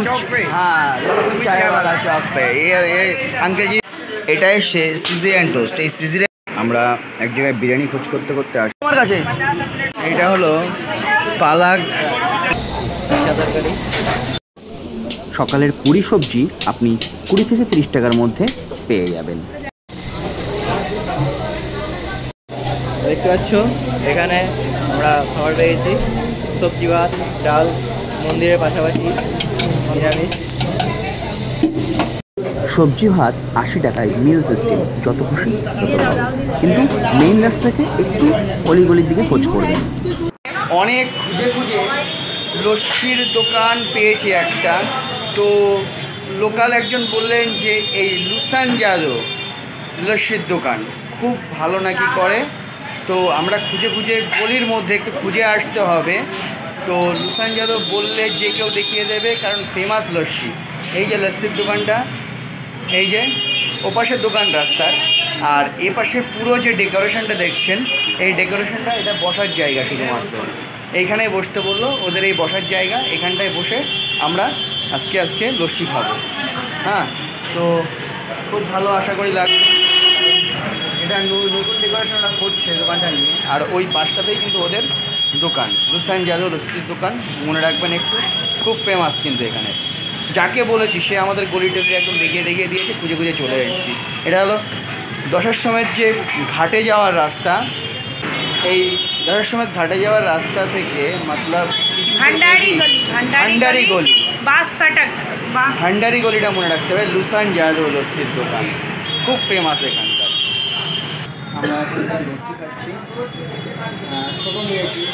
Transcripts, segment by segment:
हाँ चाय वाला चौक पे ये अंकल जी এটা এসে সিজিয়ান টোস্ট। এই সিজিয়ান আমরা এক জায়গায় বিরিয়ানি খোঁজ করতে করতে আসি আমার কাছে। এটা হলো পালাক তরকারি। সকালের পুরি সবজি আপনি 20 থেকে 30 টাকার মধ্যে পেয়ে যাবেন। দেখতে পাচ্ছ এখানে আমরা খাবার পেয়েছি, সবজি ভাত ডাল, মন্দিরের পাশাপাশি নিরামিষ। সবজি ভাত 80 টাকায় মিল সিস্টেম, যত খুশি তত খাও, কিন্তু মেইন রাস্তা থেকে একটু অলিগলির দিকে খোঁজ করবেন। অনেক খুঁজে খুঁজে লস্যির দোকান পেয়েছি একটা, তো লোকাল একজন বললেন যে এই লুসান যাদব লস্যির দোকান খুব ভালো নাকি করে, তো আমরা খুঁজে খুঁজে গলির মধ্যে একটু খুঁজে আসতে হবে। তো লুসান যাদব বললে যে কেউ দেখিয়ে দেবে, কারণ ফেমাস লস্যি। এই যে লস্যির দোকানটা, এই যে ওপাশের দোকান রাস্তার, আর এ পাশে পুরো যে ডেকোরেশনটা দেখছেন, এই ডেকোরেশনটা এটা বসার জায়গা শুধুমাত্র। এইখানে বসতে বললো, ওদের এই বসার জায়গা, এখানটায় বসে আমরা আজকে লস্যি খাবো। হ্যাঁ, তো খুব ভালো আশা করি লাগবে। এটা নতুন ডেকোরেশন ওরা করছে দোকানটা নিয়ে, আর ওই পাশটাতেই কিন্তু ওদের দোকান, লুসান যাদব লস্যির দোকান, মনে রাখবেন একটু, খুব ফেমাস কিন্তু এখানে। যাকে বলেছি সে আমাদের গলিটাতে একদম দেখিয়ে দিয়েছে, খুঁজে খুঁজে চলে এসেছি। এটা হলো দশাশ্রমের যে ঘাটে যাওয়ার রাস্তা, এই দশাশ্রমের ঘাটে যাওয়ার রাস্তা থেকে মতলব ভান্ডারি গলি, ভান্ডারি গলিটা মনে রাখতে হবে। লুসান যাদব লস্যির দোকান খুব ফেমাস এখানকার। আমরা লস্যি খাচ্ছি, ছোটো নিয়েছি,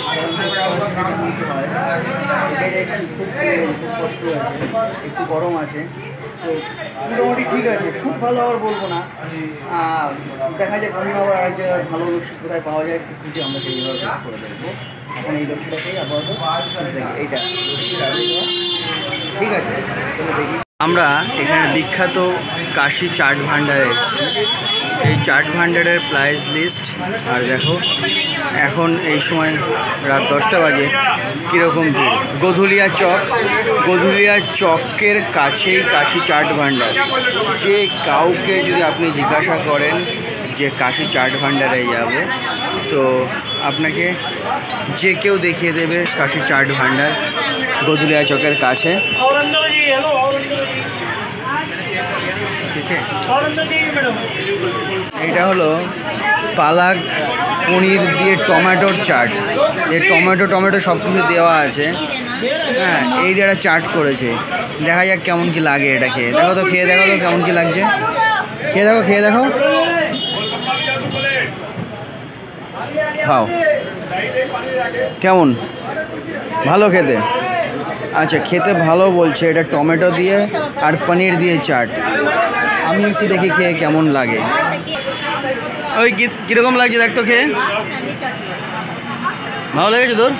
খুব কষ্ট আছে, একটু গরম আছে, তো মোটামুটি ঠিক আছে, খুব ভালো আবার বলবো না। দেখা যায় অন্য আবার আরেক জায়গায় ভালো লস্যি কোথায় পাওয়া যায় একটু খুঁজে আমরা সেইভাবে করে দেখবো। এখন এই লস্যিটাকেই আপাতত এইটা ঠিক আছে। আমরা এখানে বিখ্যাত কাশি চাট ভান্ডারে এসেছি। এই চাট ভান্ডারের প্রাইস লিস্ট আর দেখো, এখন এই সময় রাত 10টা বাজে, কীরকম ভিড়। গধুলিয়া চকের কাছেই কাশি চাট ভান্ডার। যে কাউকে যদি আপনি জিজ্ঞাসা করেন যে কাশি চাট ভান্ডারে যাবে, তো আপনাকে যে কেউ দেখিয়ে দেবে কাশি চাট ভান্ডার গধুলিয়া চকের কাছে। এটা হলো পালাক পনির দিয়ে টমেটোর চাট, এই টমেটো সব কিছু দেওয়া আছে। হ্যাঁ, এই দিয়ে একটা চাট করেছে, দেখা যাক কেমন কি লাগে এটা খেয়ে। দেখো তো, খেয়ে দেখো তো কেমন কি লাগছে, খেয়ে দেখো খাও কেমন, ভালো খেতে? আচ্ছা, খেতে ভালো বলছে। এটা টমেটো দিয়ে আর পনির দিয়ে চাট, আমি একটু দেখি খেয়ে কেমন লাগে। ওই কীরকম লাগছে দেখ তো খেয়ে, ভালো লেগেছে তোর?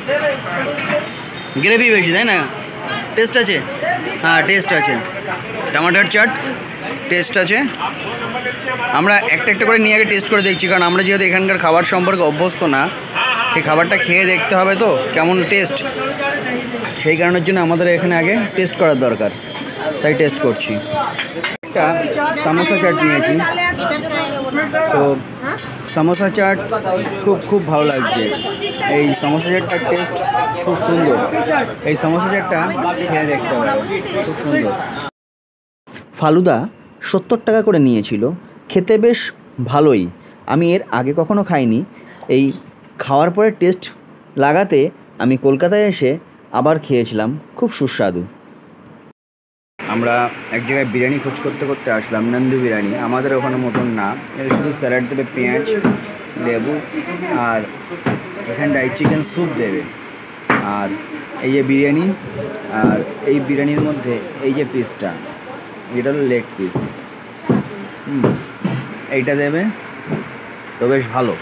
গ্রেভি বেশি তাই না? টেস্ট আছে? হ্যাঁ টেস্ট আছে, টমেটোর চাট টেস্ট আছে। আমরা একটা করে নিয়ে আগে টেস্ট করে দেখছি, কারণ আমরা যেহেতু এখানকার খাবার সম্পর্কে অভ্যস্ত না, সেই খাবারটা খেয়ে দেখতে হবে তো কেমন টেস্ট, সেই কারণের জন্য আমাদের এখানে আগে টেস্ট করার দরকার, তাই টেস্ট করছি। একটা সামোসা চাট নিয়েছি, তো সামোসা চাট খুব ভালো লাগছে। এই সমোসা চাটটার টেস্ট খুব সুন্দর, এই সমোসা চাটটা খেয়ে দেখতে হবে, খুব সুন্দর। ফালুদা 70 টাকা করে নিয়েছিল, খেতে বেশ ভালোই। আমি এর আগে কখনো খাইনি, এই খাওয়ার পরে টেস্ট লাগাতে আমি কলকাতায় এসে আবার খেয়েছিলাম, খুব সুস্বাদু। আমরা এক জায়গায় বিরিয়ানি খোঁজ করতে করতে আসলাম, নন্দু বিরিয়ানি। আমাদের ওখানে মতন না, এটা শুধু স্যালাড দেবে, পেঁয়াজ লেবু, আর এখানটায় চিকেন স্যুপ দেবে। আর এই যে বিরিয়ানি, আর এই বিরিয়ানির মধ্যে এই যে পিসটা, এটা হলো লেগ পিস, এইটা দেবে, তো বেশ ভালো।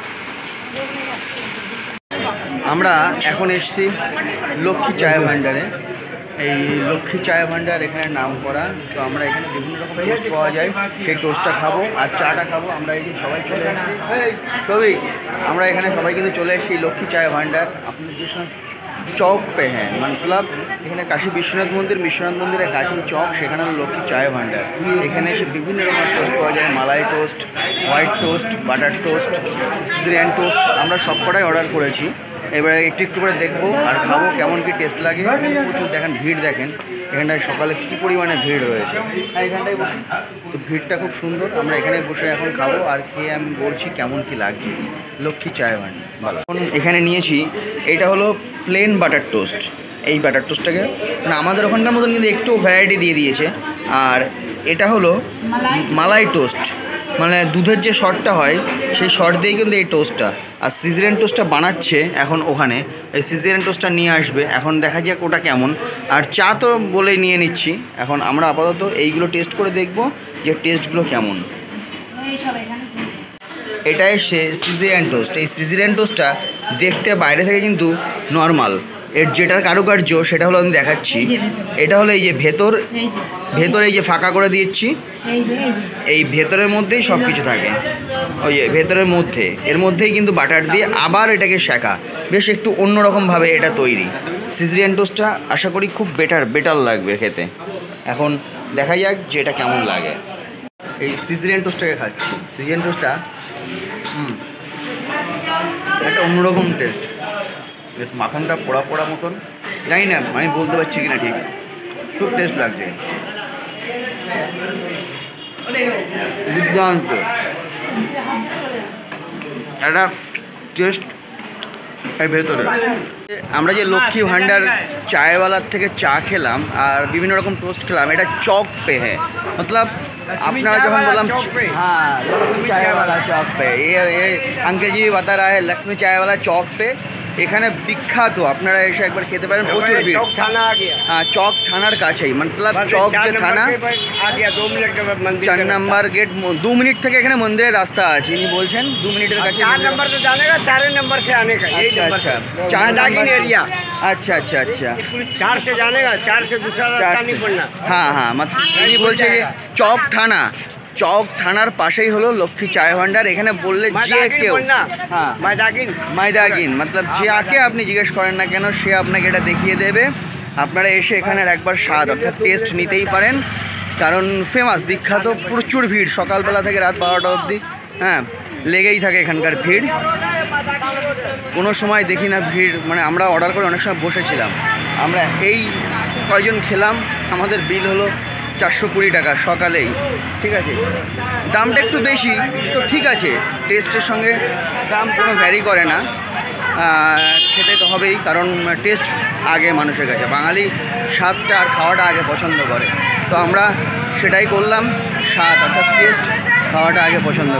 আমরা এখন এসেছি লক্ষ্মী চায় ভান্ডারে। এই লক্ষ্মী চায় ভান্ডার এখানে নাম করা, তো আমরা এখানে বিভিন্ন রকম টোস্ট পাওয়া যায়, সেই টোস্টটা খাবো আর চাটা খাবো। আমরা এই যে সবাই চলে এসেছি, আমরা এখানে সবাই কিন্তু চলে এসেছি লক্ষ্মী চায় ভান্ডার। আপনাদের চক পে হ্যাঁ, মতলব এখানে কাশী বিশ্বনাথ মন্দিরের কাছেই চক, সেখানে হলো লক্ষ্মী চায় ভান্ডার। এখানে এসে বিভিন্ন রকমের টোস্ট পাওয়া যায়, মালাই toast, white toast, butter toast, caesarean toast. আমরা সব কটাই অর্ডার করেছি। এবারে একটু একটু করে দেখবো আর খাবো কেমন কি টেস্ট লাগে। প্রচুর দেখেন ভিড়, দেখেন এখানটায় সকালে কী পরিমাণে ভিড় রয়েছে। হ্যাঁ, এখানটায় বসি তো ভিড়টা খুব সুন্দর। আমরা এখানে বসে এখন খাবো আর খেয়ে আমি বলছি কেমন কি লাগছে। লক্ষ্মী চায় ভান্ডার ভালো। এখন এখানে নিয়েছি, এটা হলো প্লেন বাটার টোস্ট। এই বাটার টোস্টটাকে মানে আমাদের ওখানকার মতন কিন্তু একটু ভ্যারাইটি দিয়ে দিয়েছে। আর এটা হলো মালাই টোস্ট, মানে দুধের যে শটটা হয় সেই শট দিয়েই কিন্তু এই টোস্টটা। আর সিজেরিয়ান টোস্টটা বানাচ্ছে এখন ওখানে, এই সিজেরিয়ান টোস্টটা নিয়ে আসবে। এখন দেখা যাক ওটা কেমন। আর চা তো বলেই নিয়ে নিচ্ছি। এখন আমরা আপাতত এইগুলো টেস্ট করে দেখব যে টেস্টগুলো কেমন। এটাই সে সিজেরিয়ান টোস্ট। এই সিজেরিয়ান টোস্টটা দেখতে বাইরে থেকে কিন্তু নর্মাল, এর যেটার কারুকার্য সেটা হলো আমি দেখাচ্ছি। এটা হলো এই যে ভেতর এই যে ফাঁকা করে দিচ্ছি, এই ভেতরের মধ্যেই সব কিছু থাকে। ওই যে ভেতরের মধ্যে, এর মধ্যেই কিন্তু বাটার দিয়ে আবার এটাকে শেখা, বেশ একটু অন্যরকমভাবে এটা তৈরি। সিজেরিয়ান টোস্টটা আশা করি খুব বেটার লাগবে খেতে। এখন দেখা যাক যে এটা কেমন লাগে। এই সিজেরিয়ান টোস্টটাকে খাচ্ছি। সিজেরিয়ান টোস্টটা একটা অন্যরকম টেস্ট, বেশ মাখনটা পোড়া মতন। জানি না আমি বলতে পারছি কিনা ঠিক, খুব টেস্ট লাগছে, দুর্দান্ত একটা টেস্ট এর ভেতরে। আমরা যে লক্ষ্মী ভান্ডার চায়ওয়ালার থেকে চা খেলাম আর বিভিন্ন রকম টোস্ট খেলাম, এটা চক পে হ্যাঁ, মতলব আপনারা যখন বললাম হ্যাঁ লক্ষ্মী চায়ওয়ালা চক পে, আঙ্কেল জি বাতা রা হ্যাঁ লক্ষ্মী চায়ওয়ালা চক পে এখানে বিখ্যাত। আপনারা এসে একবার খেতে পারেন, প্রচুর ভিড়। হ্যাঁ, চক থানার কাছেই, মতলব চক যে থানা 4 নম্বর গেট, 2 মিনিট থেকে এখানে মন্দিরের রাস্তা আছে। ইনি বলছেন 2 মিনিটের কাছে। 4 नंबर से जाने का, 4 नंबर से आने का, यही नंबर अच्छा, है। 4 दागिन एरिया। अच्छा अच्छा अच्छा, 4 से जाने का, 4 से दूसरा रास्ता नहीं पड़ना। হ্যাঁ হ্যাঁ, ইনি বলছে যে চক থানার পাশেই হলো লক্ষ্মী চায় ভান্ডার। এখানে বললে যে কেউ হ্যাঁ মাইদাগিন মতলব যে আকে আপনি জিজ্ঞেস করেন না কেন, সে আপনাকে এটা দেখিয়ে দেবে। আপনারা এসে এখানে একবার স্বাদ অর্থাৎ টেস্ট নিতেই পারেন, কারণ ফেমাস, বিখ্যাত, প্রচুর ভিড় সকালবেলা থেকে রাত 12টা অবধি। হ্যাঁ, লেগেই থাকে এখানকার ভিড়, কোনো সময় দেখি না ভিড়। মানে আমরা অর্ডার করে অনেক সময় বসেছিলাম। আমরা এই কয়জন খেলাম, আমাদের বিল হলো 420 টাকা সকালেই। ঠিক আছে, দামটা একটু বেশি তো ঠিক আছে, টেস্টের সঙ্গে দাম কোনো ভ্যারি করে না, খেতে তো হবেই, কারণ টেস্ট আগে মানুষের কাছে। বাঙালি স্বাদটা আর খাওয়াটা আগে পছন্দ করে, তো আমরা সেটাই করলাম, স্বাদ অর্থাৎ টেস্ট, খাওয়াটা আগে পছন্দ।